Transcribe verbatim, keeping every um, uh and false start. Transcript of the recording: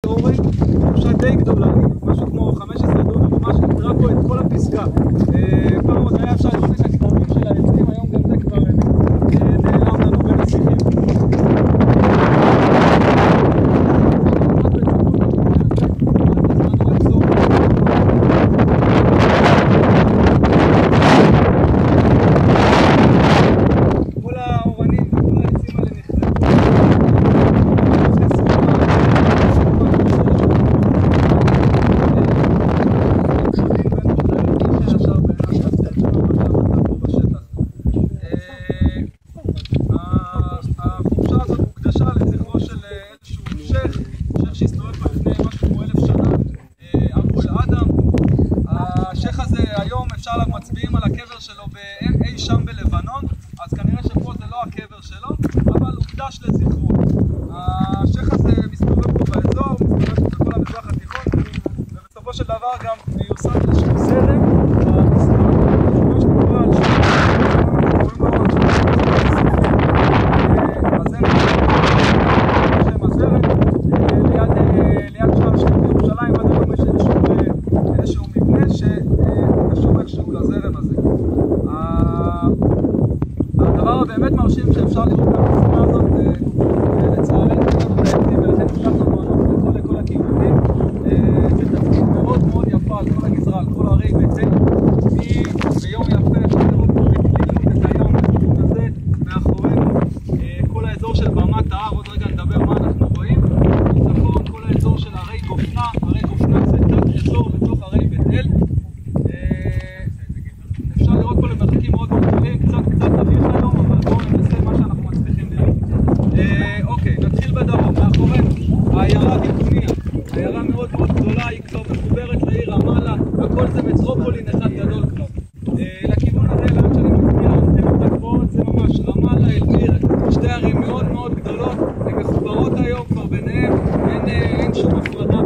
אורן, חורשה די גדולה, משהו כמו חמש עשרה דונם, ממש נקרא פה את כל הפסגה. פעם עוד היה אפשר לראות את הכתמים של העצים, היום גם זה כבר נעלם לנו בין השיחים. מצביעים על הקבר שלו באי שם בלבנון, אז כנראה שפה זה לא הקבר שלו, אבל הוא קדש לזכרו. השייח הזה מסתובב פה באזור, מסתובב בכל המזרח התיכון, ובסופו של דבר גם מיוסד איזשהו זרם באסלאם, ממש נקרא על שם, קוראים לו הזרם, ליד שם של ירושלים, עד היום יש איזשהו מבנה שקשור איכשהו לזרם הזה. הדבר הבאמת מרשים שאפשר לראות מהמסמה הזאת, לצערנו כולנו בעצים ולכן נפתחנו מענות לכל הכיוונים, זה תפקיד מאוד מאוד יפה על כל הגזרה, על כל הרי בית אל. ביום יפה אפשר לראות פה בקלילות את הים בכיוון הזה מאחורינו, כל האזור של במת ההר, עוד רגע נדבר מה אנחנו רואים, מצפון כל האזור של הרי גופנה, הרי גופנה זה תת אזור בתוך הרי בית אל. אפשר לראות פה למרחקים מאוד מאוד גדולים, קצת קצת אביב היום, אבל בואו ננסה מה שאנחנו מצליחים לראות. אוקיי, נתחיל בדרום, מאחורינו העיירה דיכוניה, עיירה מאוד מאוד גדולה, היא כבר מחוברת לעיר רמאללה, הכל זה מטרופולין אחד גדול כבר. לכיוון הזה, לאן שאני מזכיר, אתם הגבוהות, זה ממש רמאללה, אל-ביר, שתי ערים מאוד מאוד גדולות, הן מחוברות היום כבר ביניהם, אין שום הפרדה.